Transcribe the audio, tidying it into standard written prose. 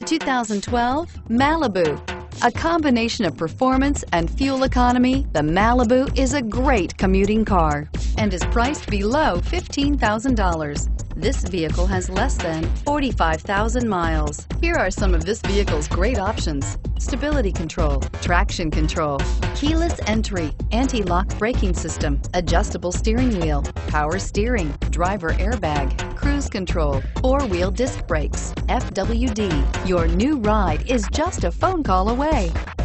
2012 Malibu. A combination of performance and fuel economy, the Malibu is a great commuting car and is priced below $15,000. This vehicle has less than 45,000 miles. Here are some of this vehicle's great options: stability control, traction control, keyless entry, anti-lock braking system, adjustable steering wheel, power steering, driver airbag, cruise control, four-wheel disc brakes, FWD. Your new ride is just a phone call away.